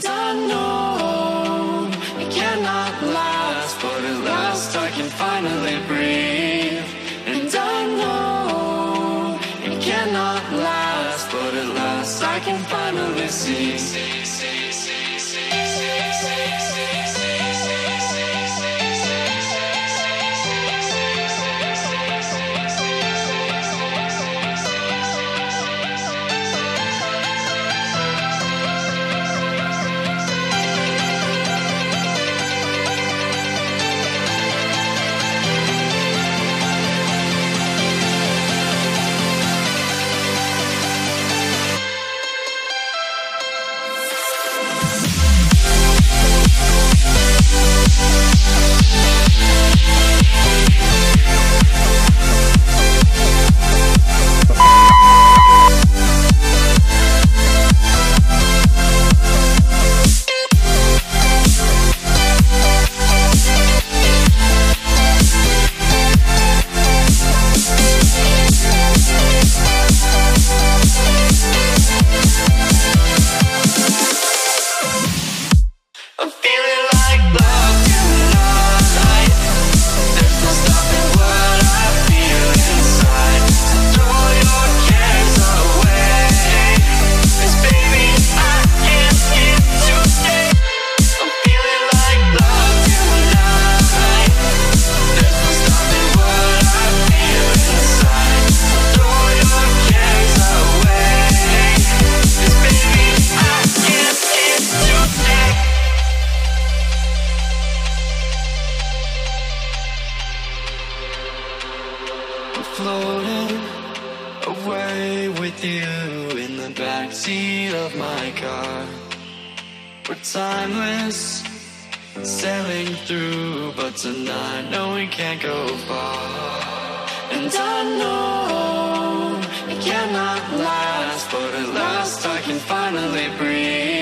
I know it cannot last, but at last I can finally breathe. And I know it cannot last, but at last I can finally see. Floating away with you in the backseat of my car. We're timeless, sailing through, but tonight, no, we can't go far. And I know it cannot last, but at last I can finally breathe.